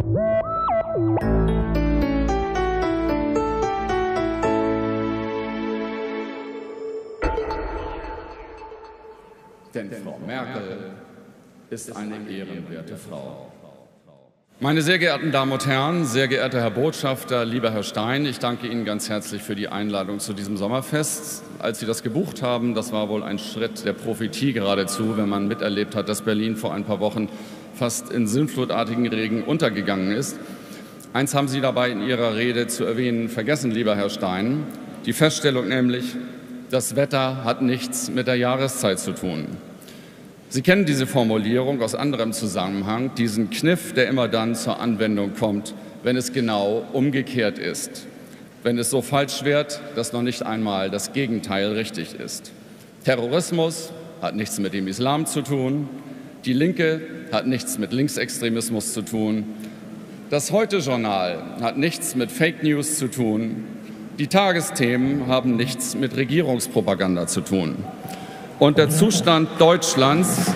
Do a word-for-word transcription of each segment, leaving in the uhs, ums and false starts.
Denn Frau Merkel ist eine ehrenwerte Frau. Meine sehr geehrten Damen und Herren, sehr geehrter Herr Botschafter, lieber Herr Stein, ich danke Ihnen ganz herzlich für die Einladung zu diesem Sommerfest. Als Sie das gebucht haben, das war wohl ein Schritt der Prophetie geradezu, wenn man miterlebt hat, dass Berlin vor ein paar Wochen fast in sinnflutartigen Regen untergegangen ist. Eins haben Sie dabei in Ihrer Rede zu erwähnen vergessen, lieber Herr Stein, die Feststellung nämlich, das Wetter hat nichts mit der Jahreszeit zu tun. Sie kennen diese Formulierung aus anderem Zusammenhang, diesen Kniff, der immer dann zur Anwendung kommt, wenn es genau umgekehrt ist. Wenn es so falsch wird, dass noch nicht einmal das Gegenteil richtig ist. Terrorismus hat nichts mit dem Islam zu tun, die Linke hat nichts mit Linksextremismus zu tun, das Heute-Journal hat nichts mit Fake News zu tun, die Tagesthemen haben nichts mit Regierungspropaganda zu tun. Und der Zustand Deutschlands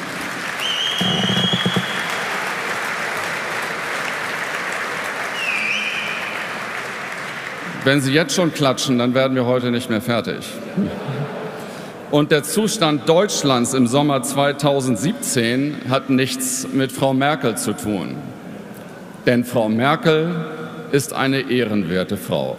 Wenn Sie jetzt schon klatschen, dann werden wir heute nicht mehr fertig. Und der Zustand Deutschlands im Sommer zweitausendsiebzehn hat nichts mit Frau Merkel zu tun. Denn Frau Merkel ist eine ehrenwerte Frau.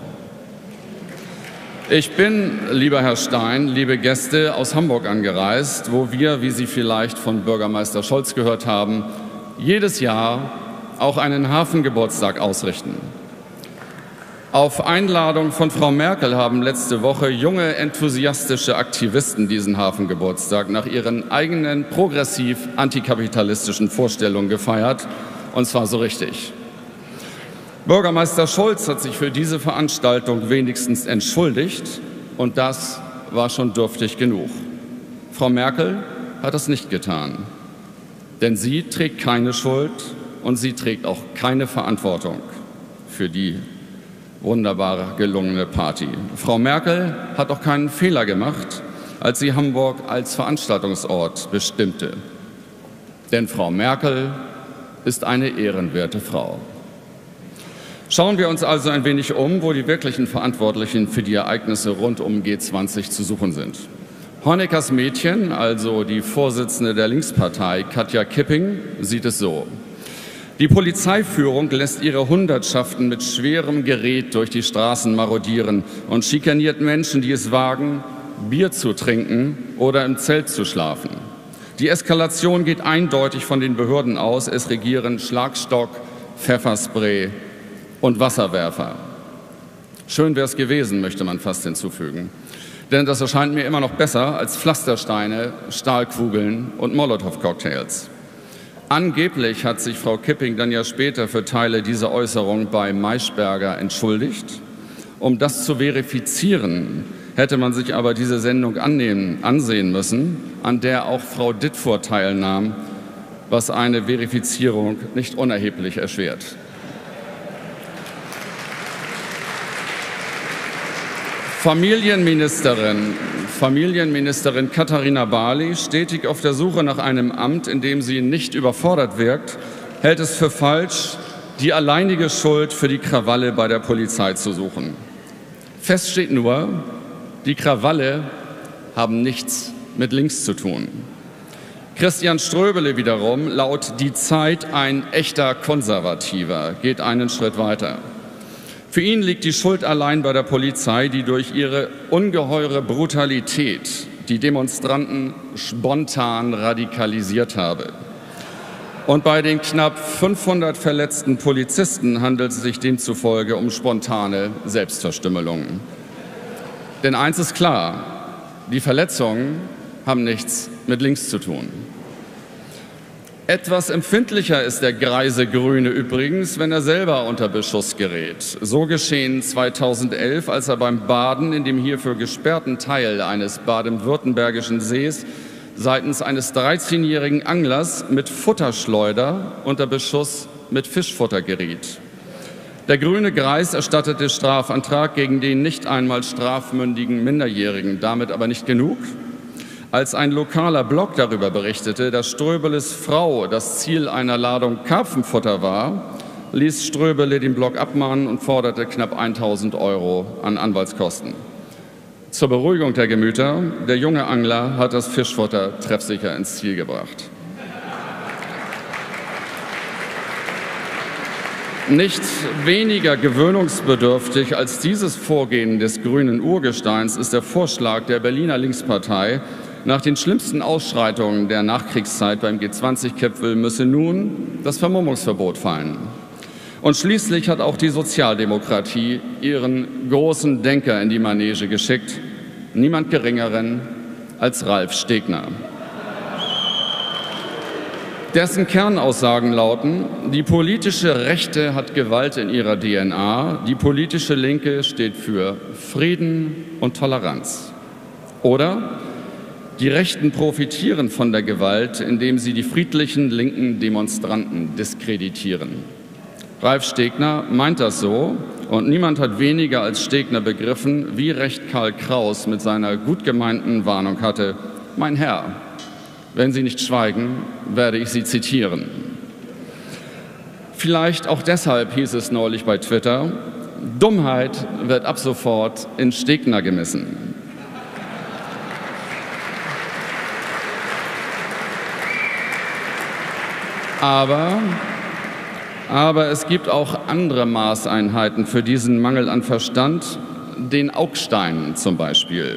Ich bin, lieber Herr Stein, liebe Gäste, aus Hamburg angereist, wo wir, wie Sie vielleicht von Bürgermeister Scholz gehört haben, jedes Jahr auch einen Hafengeburtstag ausrichten. Auf Einladung von Frau Merkel haben letzte Woche junge, enthusiastische Aktivisten diesen Hafengeburtstag nach ihren eigenen progressiv-antikapitalistischen Vorstellungen gefeiert, und zwar so richtig. Bürgermeister Scholz hat sich für diese Veranstaltung wenigstens entschuldigt, und das war schon dürftig genug. Frau Merkel hat das nicht getan, denn sie trägt keine Schuld und sie trägt auch keine Verantwortung für die wunderbar gelungene Party. Frau Merkel hat auch keinen Fehler gemacht, als sie Hamburg als Veranstaltungsort bestimmte. Denn Frau Merkel ist eine ehrenwerte Frau. Schauen wir uns also ein wenig um, wo die wirklichen Verantwortlichen für die Ereignisse rund um G zwanzig zu suchen sind. Honeckers Mädchen, also die Vorsitzende der Linkspartei Katja Kipping, sieht es so: Die Polizeiführung lässt ihre Hundertschaften mit schwerem Gerät durch die Straßen marodieren und schikaniert Menschen, die es wagen, Bier zu trinken oder im Zelt zu schlafen. Die Eskalation geht eindeutig von den Behörden aus. Es regieren Schlagstock, Pfefferspray und Wasserwerfer. Schön wäre es gewesen, möchte man fast hinzufügen. Denn das erscheint mir immer noch besser als Pflastersteine, Stahlkugeln und Molotow-Cocktails. Angeblich hat sich Frau Kipping dann ja später für Teile dieser Äußerung bei Maischberger entschuldigt. Um das zu verifizieren, hätte man sich aber diese Sendung annehmen, ansehen müssen, an der auch Frau Dittfurt teilnahm, was eine Verifizierung nicht unerheblich erschwert. Familienministerin, Familienministerin Katharina Barley, stetig auf der Suche nach einem Amt, in dem sie nicht überfordert wirkt, hält es für falsch, die alleinige Schuld für die Krawalle bei der Polizei zu suchen. Fest steht nur, die Krawalle haben nichts mit links zu tun. Christian Ströbele wiederum, laut Die Zeit ein echter Konservativer, geht einen Schritt weiter. Für ihn liegt die Schuld allein bei der Polizei, die durch ihre ungeheure Brutalität die Demonstranten spontan radikalisiert habe. Und bei den knapp fünfhundert verletzten Polizisten handelt es sich demzufolge um spontane Selbstverstümmelungen. Denn eins ist klar, die Verletzungen haben nichts mit links zu tun. Etwas empfindlicher ist der greise Grüne übrigens, wenn er selber unter Beschuss gerät. So geschehen zweitausendelf, als er beim Baden in dem hierfür gesperrten Teil eines baden-württembergischen Sees seitens eines dreizehnjährigen Anglers mit Futterschleuder unter Beschuss mit Fischfutter geriet. Der grüne Greis erstattete Strafantrag gegen den nicht einmal strafmündigen Minderjährigen, damit aber nicht genug. Als ein lokaler Blog darüber berichtete, dass Ströbeles Frau das Ziel einer Ladung Karpfenfutter war, ließ Ströbele den Blog abmahnen und forderte knapp tausend Euro an Anwaltskosten. Zur Beruhigung der Gemüter, der junge Angler hat das Fischfutter treffsicher ins Ziel gebracht. Nicht weniger gewöhnungsbedürftig als dieses Vorgehen des grünen Urgesteins ist der Vorschlag der Berliner Linkspartei, nach den schlimmsten Ausschreitungen der Nachkriegszeit beim G zwanzig Gipfel müsse nun das Vermummungsverbot fallen. Und schließlich hat auch die Sozialdemokratie ihren großen Denker in die Manege geschickt, niemand Geringeren als Ralf Stegner. Dessen Kernaussagen lauten: Die politische Rechte hat Gewalt in ihrer D N A, die politische Linke steht für Frieden und Toleranz. Oder: Die Rechten profitieren von der Gewalt, indem sie die friedlichen linken Demonstranten diskreditieren. Ralf Stegner meint das so, und niemand hat weniger als Stegner begriffen, wie recht Karl Kraus mit seiner gut gemeinten Warnung hatte: Mein Herr, wenn Sie nicht schweigen, werde ich Sie zitieren. Vielleicht auch deshalb hieß es neulich bei Twitter: Dummheit wird ab sofort in Stegner gemessen. Aber, aber es gibt auch andere Maßeinheiten für diesen Mangel an Verstand, den Augstein zum Beispiel.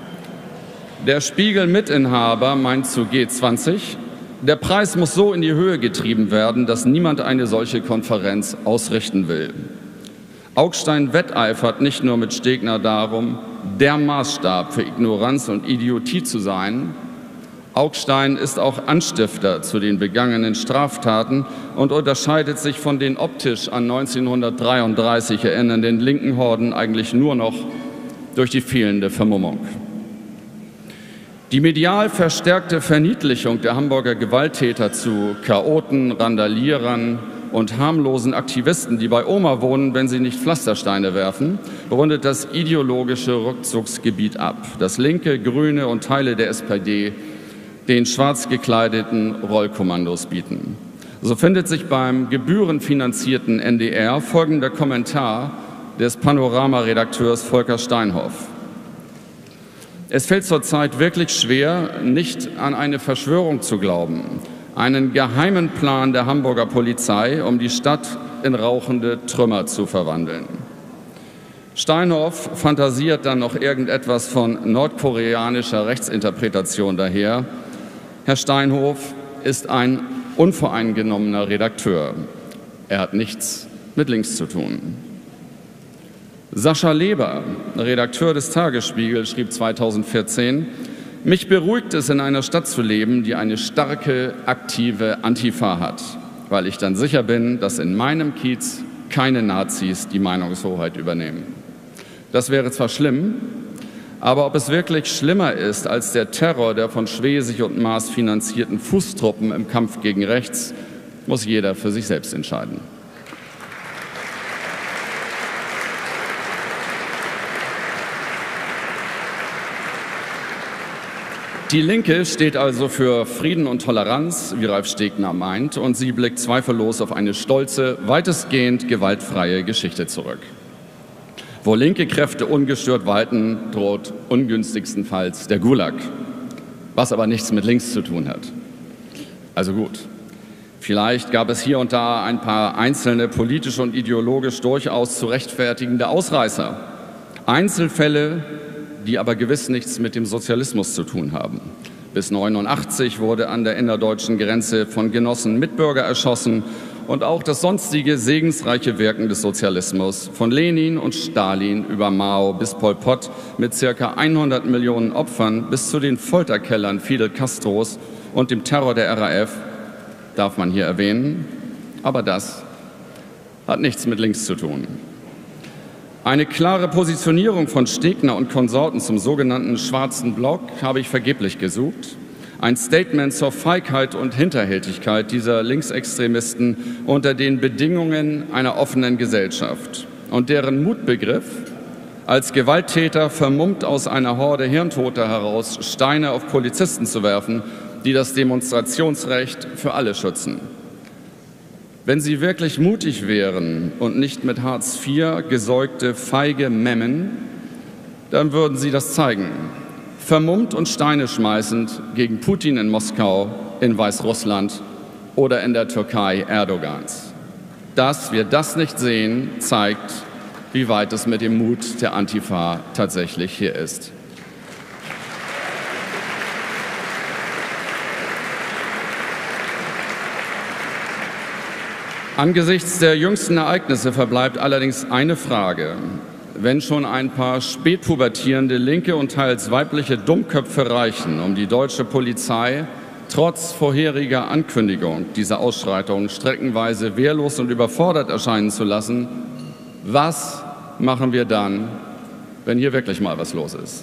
Der Spiegel-Mitinhaber meint zu G zwanzig, der Preis muss so in die Höhe getrieben werden, dass niemand eine solche Konferenz ausrichten will. Augstein wetteifert nicht nur mit Stegner darum, der Maßstab für Ignoranz und Idiotie zu sein. Augstein ist auch Anstifter zu den begangenen Straftaten und unterscheidet sich von den optisch an neunzehnhundertdreiunddreißig erinnernden linken Horden eigentlich nur noch durch die fehlende Vermummung. Die medial verstärkte Verniedlichung der Hamburger Gewalttäter zu Chaoten, Randalierern und harmlosen Aktivisten, die bei Oma wohnen, wenn sie nicht Pflastersteine werfen, rundet das ideologische Rückzugsgebiet ab, das Linke, Grüne und Teile der S P D den schwarz gekleideten Rollkommandos bieten. So findet sich beim gebührenfinanzierten N D R folgender Kommentar des Panorama-Redakteurs Volker Steinhoff: Es fällt zurzeit wirklich schwer, nicht an eine Verschwörung zu glauben, einen geheimen Plan der Hamburger Polizei, um die Stadt in rauchende Trümmer zu verwandeln. Steinhoff fantasiert dann noch irgendetwas von nordkoreanischer Rechtsinterpretation daher. Herr Steinhoff ist ein unvoreingenommener Redakteur. Er hat nichts mit links zu tun. Sascha Leber, Redakteur des Tagesspiegel, schrieb zweitausendvierzehn: Mich beruhigt es, in einer Stadt zu leben, die eine starke, aktive Antifa hat, weil ich dann sicher bin, dass in meinem Kiez keine Nazis die Meinungshoheit übernehmen. Das wäre zwar schlimm, aber ob es wirklich schlimmer ist als der Terror der von Schwesig und Maas finanzierten Fußtruppen im Kampf gegen rechts, muss jeder für sich selbst entscheiden. Die Linke steht also für Frieden und Toleranz, wie Ralf Stegner meint, und sie blickt zweifellos auf eine stolze, weitestgehend gewaltfreie Geschichte zurück. Wo linke Kräfte ungestört walten, droht ungünstigstenfalls der Gulag, was aber nichts mit links zu tun hat. Also gut, vielleicht gab es hier und da ein paar einzelne politisch und ideologisch durchaus zu rechtfertigende Ausreißer, Einzelfälle, die aber gewiss nichts mit dem Sozialismus zu tun haben. Bis neunundachtzig wurde an der innerdeutschen Grenze von Genossen Mitbürger erschossen und auch das sonstige segensreiche Wirken des Sozialismus von Lenin und Stalin über Mao bis Pol Pot mit circa hundert Millionen Opfern bis zu den Folterkellern Fidel Castros und dem Terror der R A F darf man hier erwähnen, aber das hat nichts mit links zu tun. Eine klare Positionierung von Stegner und Konsorten zum sogenannten Schwarzen Block habe ich vergeblich gesucht. Ein Statement zur Feigheit und Hinterhältigkeit dieser Linksextremisten unter den Bedingungen einer offenen Gesellschaft und deren Mutbegriff, als Gewalttäter vermummt aus einer Horde Hirntoter heraus Steine auf Polizisten zu werfen, die das Demonstrationsrecht für alle schützen. Wenn Sie wirklich mutig wären und nicht mit Hartz vier gesäugte feige Memmen, dann würden Sie das zeigen. Vermummt und Steine schmeißend gegen Putin in Moskau, in Weißrussland oder in der Türkei Erdogans. Dass wir das nicht sehen, zeigt, wie weit es mit dem Mut der Antifa tatsächlich hier ist. Angesichts der jüngsten Ereignisse verbleibt allerdings eine Frage. Wenn schon ein paar spätpubertierende linke und teils weibliche Dummköpfe reichen, um die deutsche Polizei trotz vorheriger Ankündigung dieser Ausschreitungen streckenweise wehrlos und überfordert erscheinen zu lassen, was machen wir dann, wenn hier wirklich mal was los ist?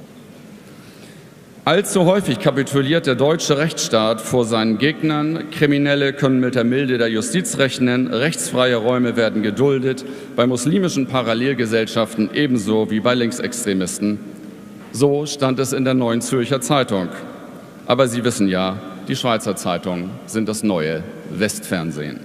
Allzu häufig kapituliert der deutsche Rechtsstaat vor seinen Gegnern. Kriminelle können mit der Milde der Justiz rechnen. Rechtsfreie Räume werden geduldet, bei muslimischen Parallelgesellschaften ebenso wie bei Linksextremisten. So stand es in der Neuen Zürcher Zeitung. Aber Sie wissen ja, die Schweizer Zeitungen sind das neue Westfernsehen.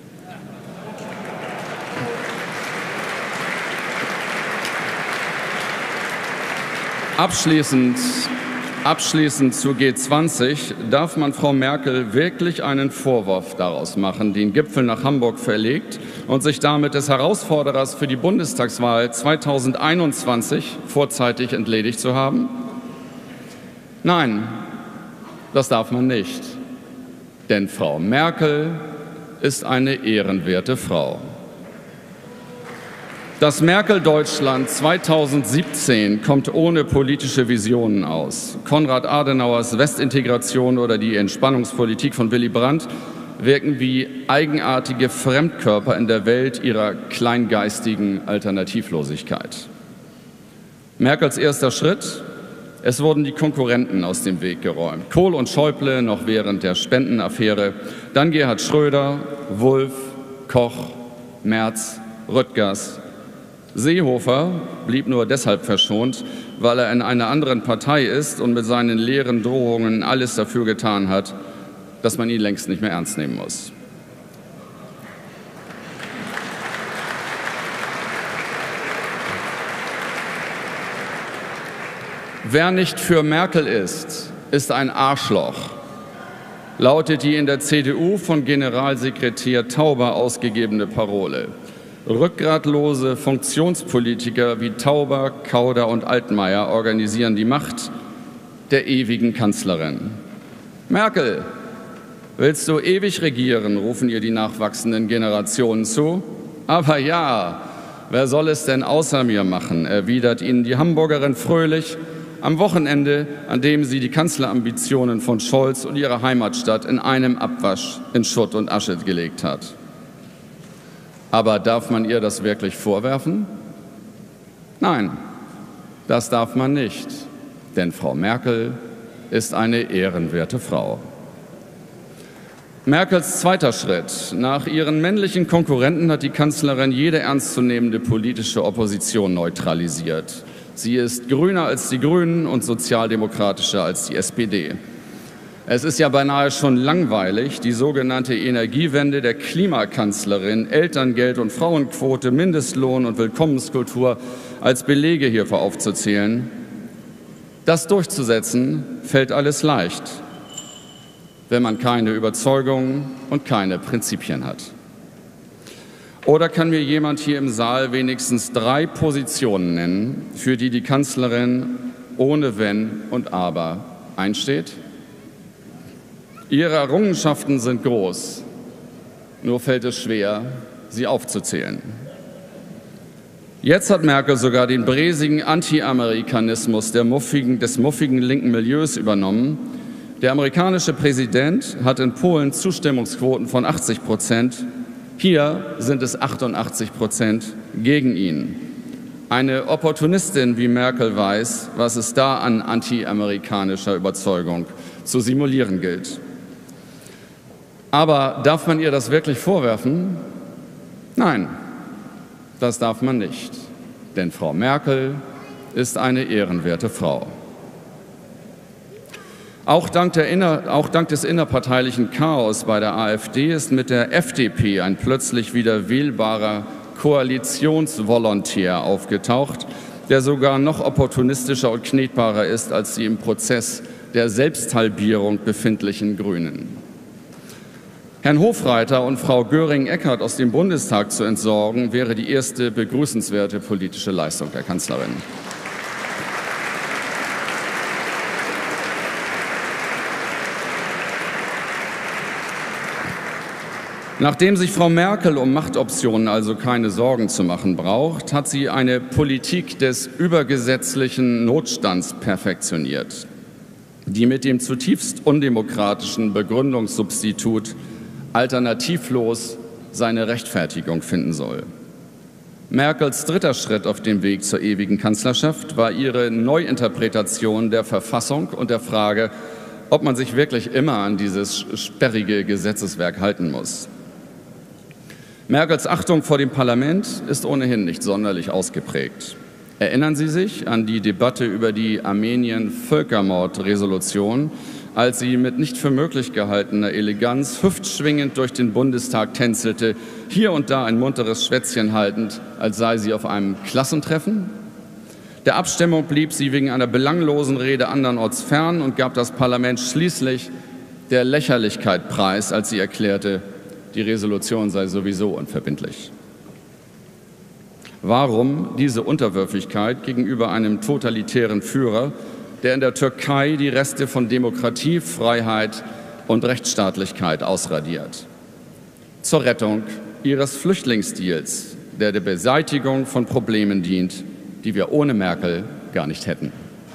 Abschließend Abschließend zu G zwanzig darf man Frau Merkel wirklich einen Vorwurf daraus machen, den Gipfel nach Hamburg verlegt und sich damit des Herausforderers für die Bundestagswahl zweitausendeinundzwanzig vorzeitig entledigt zu haben? Nein, das darf man nicht. Denn Frau Merkel ist eine ehrenwerte Frau. Das Merkel-Deutschland zweitausendsiebzehn kommt ohne politische Visionen aus. Konrad Adenauers Westintegration oder die Entspannungspolitik von Willy Brandt wirken wie eigenartige Fremdkörper in der Welt ihrer kleingeistigen Alternativlosigkeit. Merkels erster Schritt: Es wurden die Konkurrenten aus dem Weg geräumt. Kohl und Schäuble noch während der Spendenaffäre, dann Gerhard Schröder, Wulff, Koch, Merz, Rüttgers. Seehofer blieb nur deshalb verschont, weil er in einer anderen Partei ist und mit seinen leeren Drohungen alles dafür getan hat, dass man ihn längst nicht mehr ernst nehmen muss. Wer nicht für Merkel ist, ist ein Arschloch, lautet die in der C D U von Generalsekretär Tauber ausgegebene Parole. Rückgratlose Funktionspolitiker wie Tauber, Kauder und Altmaier organisieren die Macht der ewigen Kanzlerin. Merkel, willst du ewig regieren, rufen ihr die nachwachsenden Generationen zu. Aber ja, wer soll es denn außer mir machen, erwidert ihnen die Hamburgerin fröhlich am Wochenende, an dem sie die Kanzlerambitionen von Scholz und ihre Heimatstadt in einem Abwasch in Schutt und Asche gelegt hat. Aber darf man ihr das wirklich vorwerfen? Nein, das darf man nicht, denn Frau Merkel ist eine ehrenwerte Frau. Merkels zweiter Schritt. Nach ihren männlichen Konkurrenten hat die Kanzlerin jede ernstzunehmende politische Opposition neutralisiert. Sie ist grüner als die Grünen und sozialdemokratischer als die S P D. Es ist ja beinahe schon langweilig, die sogenannte Energiewende der Klimakanzlerin, Elterngeld und Frauenquote, Mindestlohn und Willkommenskultur als Belege hierfür aufzuzählen. Das durchzusetzen fällt alles leicht, wenn man keine Überzeugungen und keine Prinzipien hat. Oder kann mir jemand hier im Saal wenigstens drei Positionen nennen, für die die Kanzlerin ohne Wenn und Aber einsteht? Ihre Errungenschaften sind groß, nur fällt es schwer, sie aufzuzählen. Jetzt hat Merkel sogar den bräsigen Anti-Amerikanismus der muffigen, des muffigen linken Milieus übernommen. Der amerikanische Präsident hat in Polen Zustimmungsquoten von achtzig Prozent. Hier sind es achtundachtzig Prozent gegen ihn. Eine Opportunistin wie Merkel weiß, was es da an anti-amerikanischer Überzeugung zu simulieren gilt. Aber darf man ihr das wirklich vorwerfen? Nein, das darf man nicht. Denn Frau Merkel ist eine ehrenwerte Frau. Auch dank, der inner, auch dank des innerparteilichen Chaos bei der AfD ist mit der F D P ein plötzlich wieder wählbarer Koalitionsvolontär aufgetaucht, der sogar noch opportunistischer und knetbarer ist als die im Prozess der Selbsthalbierung befindlichen Grünen. Herrn Hofreiter und Frau Göring-Eckardt aus dem Bundestag zu entsorgen, wäre die erste begrüßenswerte politische Leistung der Kanzlerin. Nachdem sich Frau Merkel um Machtoptionen also keine Sorgen zu machen braucht, hat sie eine Politik des übergesetzlichen Notstands perfektioniert, die mit dem zutiefst undemokratischen Begründungssubstitut alternativlos seine Rechtfertigung finden soll. Merkels dritter Schritt auf dem Weg zur ewigen Kanzlerschaft war ihre Neuinterpretation der Verfassung und der Frage, ob man sich wirklich immer an dieses sperrige Gesetzeswerk halten muss. Merkels Achtung vor dem Parlament ist ohnehin nicht sonderlich ausgeprägt. Erinnern Sie sich an die Debatte über die Armenien-Völkermord-Resolution, als sie mit nicht für möglich gehaltener Eleganz hüftschwingend durch den Bundestag tänzelte, hier und da ein munteres Schwätzchen haltend, als sei sie auf einem Klassentreffen? Der Abstimmung blieb sie wegen einer belanglosen Rede andernorts fern und gab das Parlament schließlich der Lächerlichkeit preis, als sie erklärte, die Resolution sei sowieso unverbindlich. Warum diese Unterwürfigkeit gegenüber einem totalitären Führer, der in der Türkei die Reste von Demokratie, Freiheit und Rechtsstaatlichkeit ausradiert? Zur Rettung ihres Flüchtlingsdeals, der der Beseitigung von Problemen dient, die wir ohne Merkel gar nicht hätten.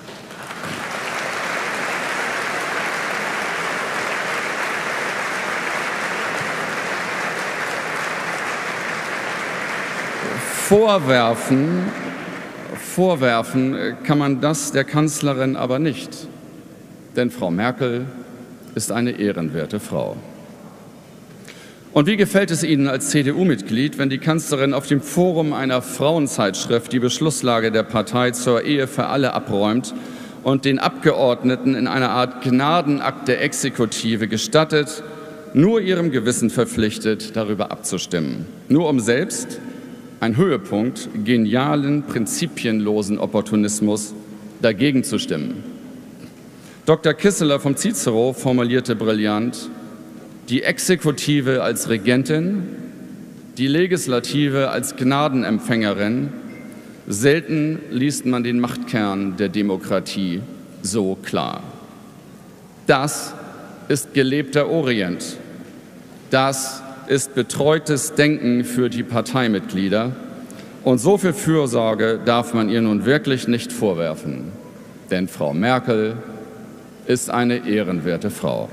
Vorwerfen, vorwerfen kann man das der Kanzlerin aber nicht, denn Frau Merkel ist eine ehrenwerte Frau. Und wie gefällt es Ihnen als C D U-Mitglied, wenn die Kanzlerin auf dem Forum einer Frauenzeitschrift die Beschlusslage der Partei zur Ehe für alle abräumt und den Abgeordneten in einer Art Gnadenakt der Exekutive gestattet, nur ihrem Gewissen verpflichtet, darüber abzustimmen, nur um selbst ein Höhepunkt genialen, prinzipienlosen Opportunismus dagegen zu stimmen? Doktor Kisseler vom Cicero formulierte brillant: Die Exekutive als Regentin, die Legislative als Gnadenempfängerin. Selten liest man den Machtkern der Demokratie so klar. Das ist gelebter Orient. Das ist betreutes Denken für die Parteimitglieder. Und so viel Fürsorge darf man ihr nun wirklich nicht vorwerfen. Denn Frau Merkel ist eine ehrenwerte Frau.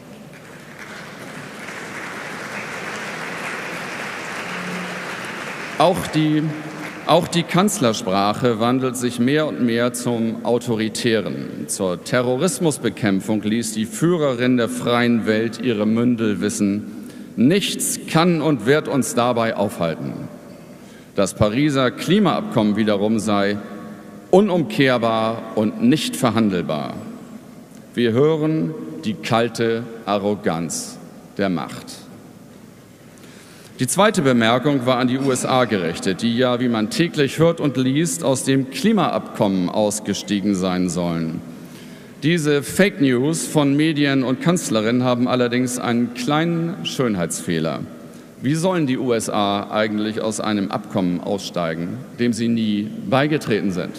Auch die, auch die Kanzlersprache wandelt sich mehr und mehr zum Autoritären. Zur Terrorismusbekämpfung ließ die Führerin der freien Welt ihre Mündel wissen: Nichts kann und wird uns dabei aufhalten. Das Pariser Klimaabkommen wiederum sei unumkehrbar und nicht verhandelbar. Wir hören die kalte Arroganz der Macht. Die zweite Bemerkung war an die U S A gerichtet, die ja, wie man täglich hört und liest, aus dem Klimaabkommen ausgestiegen sein sollen. Diese Fake News von Medien und Kanzlerin haben allerdings einen kleinen Schönheitsfehler. Wie sollen die U S A eigentlich aus einem Abkommen aussteigen, dem sie nie beigetreten sind?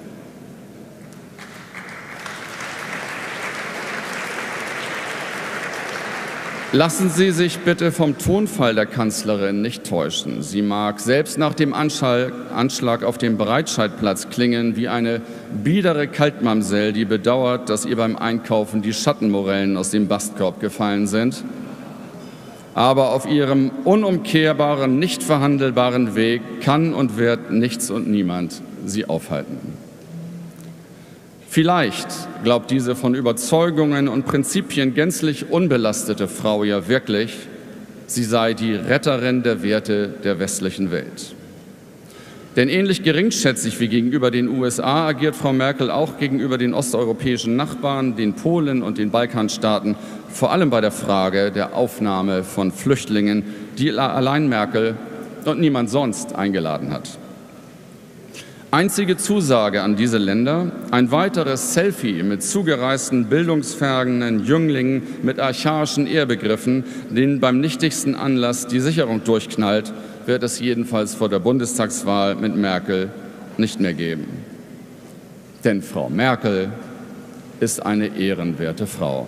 Lassen Sie sich bitte vom Tonfall der Kanzlerin nicht täuschen. Sie mag selbst nach dem Anschlag auf dem Breitscheidplatz klingen wie eine biedere Kaltmamsell, die bedauert, dass ihr beim Einkaufen die Schattenmorellen aus dem Bastkorb gefallen sind. Aber auf ihrem unumkehrbaren, nicht verhandelbaren Weg kann und wird nichts und niemand sie aufhalten. Vielleicht glaubt diese von Überzeugungen und Prinzipien gänzlich unbelastete Frau ja wirklich, sie sei die Retterin der Werte der westlichen Welt. Denn ähnlich geringschätzig wie gegenüber den U S A agiert Frau Merkel auch gegenüber den osteuropäischen Nachbarn, den Polen und den Balkanstaaten, vor allem bei der Frage der Aufnahme von Flüchtlingen, die allein Merkel und niemand sonst eingeladen hat. Einzige Zusage an diese Länder: ein weiteres Selfie mit zugereisten, bildungsfernen Jünglingen mit archaischen Ehrbegriffen, denen beim nichtigsten Anlass die Sicherung durchknallt, wird es jedenfalls vor der Bundestagswahl mit Merkel nicht mehr geben. Denn Frau Merkel ist eine ehrenwerte Frau.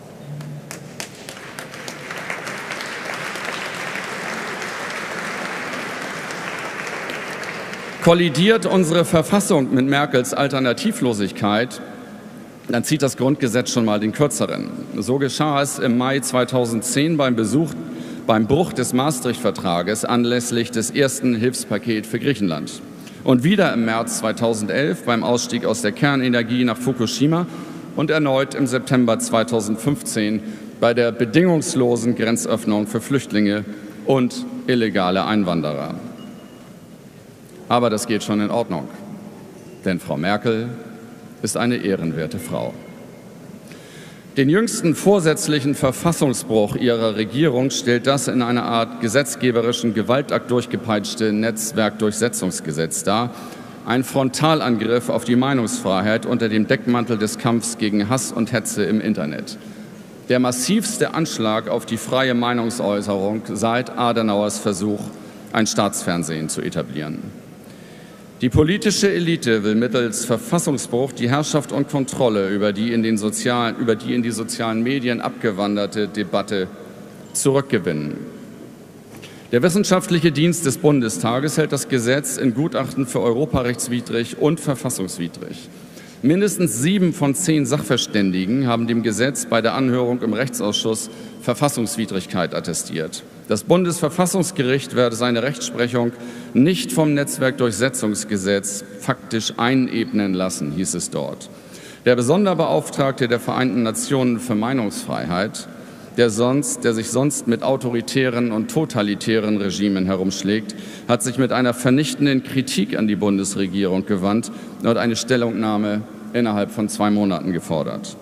Kollidiert unsere Verfassung mit Merkels Alternativlosigkeit, dann zieht das Grundgesetz schon mal den Kürzeren. So geschah es im Mai zweitausendzehn beim Besuch, beim Bruch des Maastricht-Vertrages anlässlich des ersten Hilfspakets für Griechenland. Und wieder im März zweitausendelf beim Ausstieg aus der Kernenergie nach Fukushima und erneut im September zweitausendfünfzehn bei der bedingungslosen Grenzöffnung für Flüchtlinge und illegale Einwanderer. Aber das geht schon in Ordnung, denn Frau Merkel ist eine ehrenwerte Frau. Den jüngsten vorsätzlichen Verfassungsbruch ihrer Regierung stellt das in einer Art gesetzgeberischen Gewaltakt durchgepeitschte Netzwerkdurchsetzungsgesetz dar, ein Frontalangriff auf die Meinungsfreiheit unter dem Deckmantel des Kampfs gegen Hass und Hetze im Internet. Der massivste Anschlag auf die freie Meinungsäußerung seit Adenauers Versuch, ein Staatsfernsehen zu etablieren. Die politische Elite will mittels Verfassungsbruch die Herrschaft und Kontrolle über die in den sozialen, über die in die sozialen Medien abgewanderte Debatte zurückgewinnen. Der Wissenschaftliche Dienst des Bundestages hält das Gesetz in Gutachten für europarechtswidrig und verfassungswidrig. Mindestens sieben von zehn Sachverständigen haben dem Gesetz bei der Anhörung im Rechtsausschuss Verfassungswidrigkeit attestiert. Das Bundesverfassungsgericht werde seine Rechtsprechung nicht vom Netzwerkdurchsetzungsgesetz faktisch einebnen lassen, hieß es dort. Der Sonderbeauftragte der Vereinten Nationen für Meinungsfreiheit, der, sonst, der sich sonst mit autoritären und totalitären Regimen herumschlägt, hat sich mit einer vernichtenden Kritik an die Bundesregierung gewandt und eine Stellungnahme innerhalb von zwei Monaten gefordert.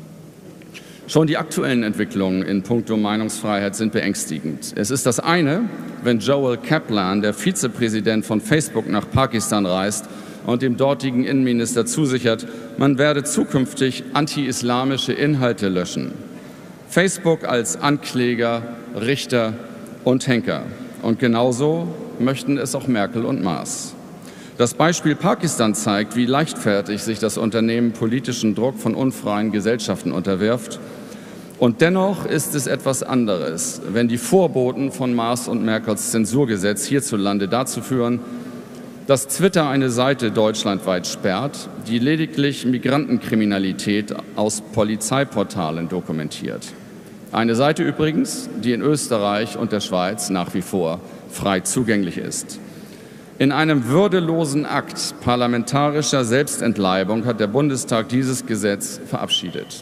Schon die aktuellen Entwicklungen in puncto Meinungsfreiheit sind beängstigend. Es ist das eine, wenn Joel Kaplan, der Vizepräsident von Facebook, nach Pakistan reist und dem dortigen Innenminister zusichert, man werde zukünftig anti-islamische Inhalte löschen. Facebook als Ankläger, Richter und Henker. Und genauso möchten es auch Merkel und Maas. Das Beispiel Pakistan zeigt, wie leichtfertig sich das Unternehmen politischen Druck von unfreien Gesellschaften unterwirft. Und dennoch ist es etwas anderes, wenn die Vorboten von Maas und Merkels Zensurgesetz hierzulande dazu führen, dass Twitter eine Seite deutschlandweit sperrt, die lediglich Migrantenkriminalität aus Polizeiportalen dokumentiert. Eine Seite übrigens, die in Österreich und der Schweiz nach wie vor frei zugänglich ist. In einem würdelosen Akt parlamentarischer Selbstentleibung hat der Bundestag dieses Gesetz verabschiedet.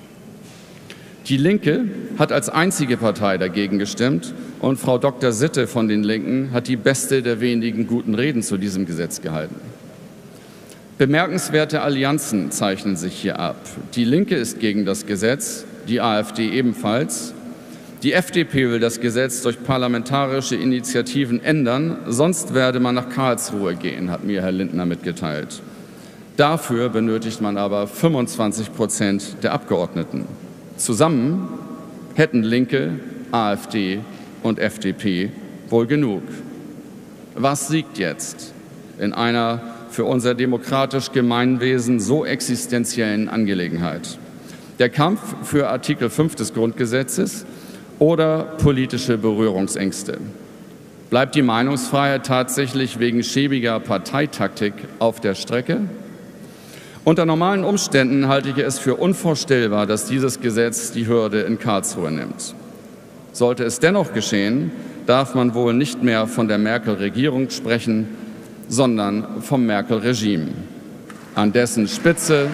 Die Linke hat als einzige Partei dagegen gestimmt und Frau Doktor Sitte von den Linken hat die beste der wenigen guten Reden zu diesem Gesetz gehalten. Bemerkenswerte Allianzen zeichnen sich hier ab. Die Linke ist gegen das Gesetz, die AfD ebenfalls. Die F D P will das Gesetz durch parlamentarische Initiativen ändern, sonst werde man nach Karlsruhe gehen, hat mir Herr Lindner mitgeteilt. Dafür benötigt man aber fünfundzwanzig Prozent der Abgeordneten. Zusammen hätten Linke, AfD und F D P wohl genug. Was siegt jetzt in einer für unser demokratisch Gemeinwesen so existenziellen Angelegenheit? Der Kampf für Artikel fünf des Grundgesetzes oder politische Berührungsängste? Bleibt die Meinungsfreiheit tatsächlich wegen schäbiger Parteitaktik auf der Strecke? Unter normalen Umständen halte ich es für unvorstellbar, dass dieses Gesetz die Hürde in Karlsruhe nimmt. Sollte es dennoch geschehen, darf man wohl nicht mehr von der Merkel-Regierung sprechen, sondern vom Merkel-Regime, an dessen Spitze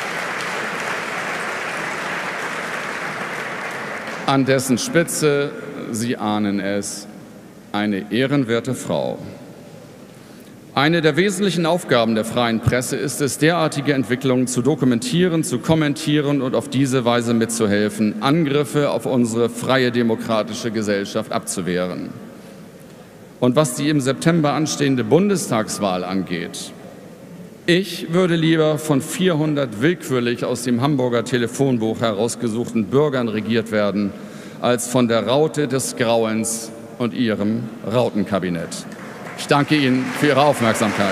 an dessen Spitze Sie ahnen es, eine ehrenwerte Frau. Eine der wesentlichen Aufgaben der freien Presse ist es, derartige Entwicklungen zu dokumentieren, zu kommentieren und auf diese Weise mitzuhelfen, Angriffe auf unsere freie demokratische Gesellschaft abzuwehren. Und was die im September anstehende Bundestagswahl angeht, ich würde lieber von vierhundert willkürlich aus dem Hamburger Telefonbuch herausgesuchten Bürgern regiert werden, als von der Raute des Grauens und ihrem Rautenkabinett. Ich danke Ihnen für Ihre Aufmerksamkeit.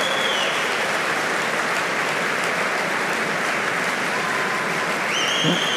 Ja.